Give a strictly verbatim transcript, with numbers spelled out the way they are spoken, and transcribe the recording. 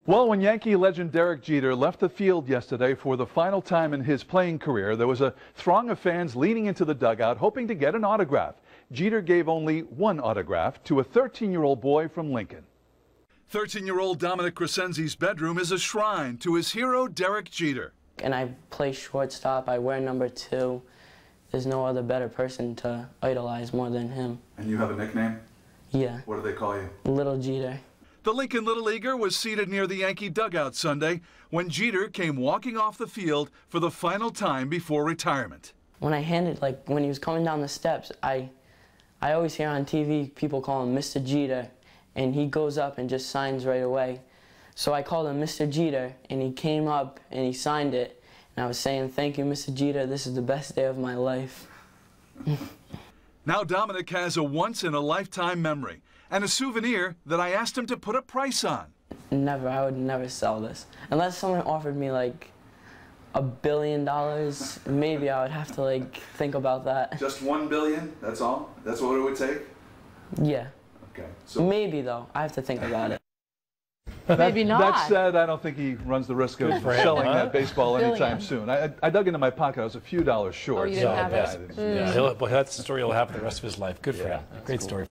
Well, when Yankee legend Derek Jeter left the field yesterday for the final time in his playing career, there was a throng of fans leaning into the dugout hoping to get an autograph. Jeter gave only one autograph to a thirteen-year-old boy from Lincoln. thirteen-year-old Dominic Crescenzi's bedroom is a shrine to his hero, Derek Jeter. And I play shortstop. I wear number two. There's no other better person to idolize more than him. And you have a nickname? Yeah. What do they call you? Little Jeter. The Lincoln Little Leaguer was seated near the Yankee dugout Sunday when Jeter came walking off the field for the final time before retirement. When I handed, like, when he was coming down the steps, I, I always hear on T V people call him Mister Jeter, and he goes up and just signs right away. So I called him Mister Jeter, and he came up and he signed it, and I was saying, "Thank you, Mister Jeter, this is the best day of my life." Now Dominic has a once-in-a-lifetime memory and a souvenir that I asked him to put a price on. Never, I would never sell this. Unless someone offered me like a billion dollars, maybe I would have to like think about that. Just one billion, that's all? That's what it would take? Yeah. Okay. So maybe though, I have to think about it. Maybe not. That said, I don't think he runs the risk of selling huh? that baseball anytime Billion. soon. I, I dug into my pocket. I was a few dollars short. Oh, you didn't so have yeah, it? I didn't- Mm. Yeah, he'll, well, that's the story he'll have for the rest of his life. Good for Yeah, him. that's Great cool. story.